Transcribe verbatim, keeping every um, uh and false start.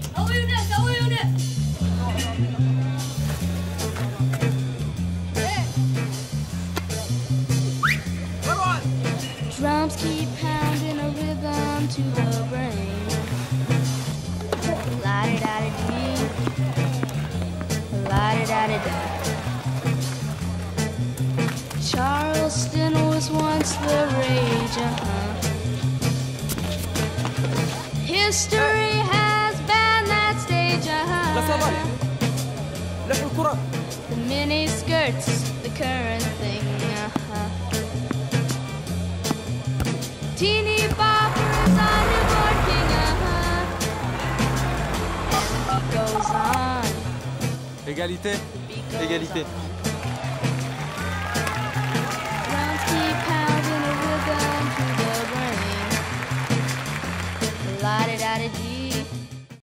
Drums keep pounding a rhythm to the brain. La-di-da-di-dee, la-di-da-di-da. Charleston was once the rage, uh-huh. History has been that stage, uh-huh. The mini skirts, the current thing, uh-huh. Teeny boppers on the board king, uh-huh. And the beat goes on. Égalité, égalité.